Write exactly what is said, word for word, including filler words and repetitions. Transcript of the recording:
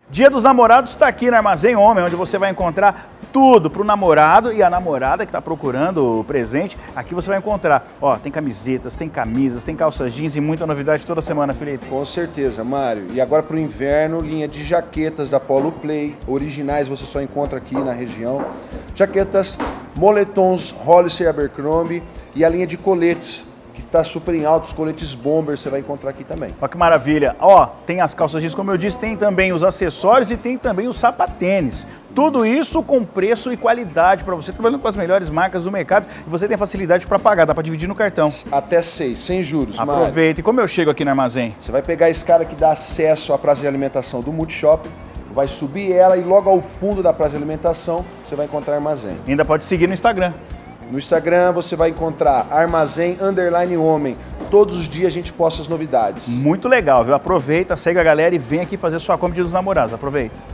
Dia dos Namorados está aqui no Armazém Homem, onde você vai encontrar tudo para o namorado e a namorada que está procurando o presente. Aqui você vai encontrar, ó, tem camisetas, tem camisas, tem calças jeans e muita novidade toda semana, Felipe. Com certeza, Mário. E agora para o inverno, linha de jaquetas da Polo Play, originais você só encontra aqui na região. Jaquetas, moletons, Hollister e Abercrombie e a linha de coletes, que está super em alta, os coletes bomber você vai encontrar aqui também. Olha que maravilha. Ó, tem as calças jeans, como eu disse, tem também os acessórios e tem também os sapatênis. Tudo isso com preço e qualidade para você, trabalhando com as melhores marcas do mercado e você tem facilidade para pagar, dá para dividir no cartão. Até seis, sem juros, Mário. Aproveita. E como eu chego aqui no armazém? Você vai pegar a escada que dá acesso à praça de alimentação do Multishop, vai subir ela e logo ao fundo da praça de alimentação você vai encontrar armazém. Ainda pode seguir no Instagram. No Instagram você vai encontrar Armazém Underline Homem. Todos os dias a gente posta as novidades. Muito legal, viu? Aproveita, segue a galera e vem aqui fazer sua compra de Dia dos Namorados. Aproveita.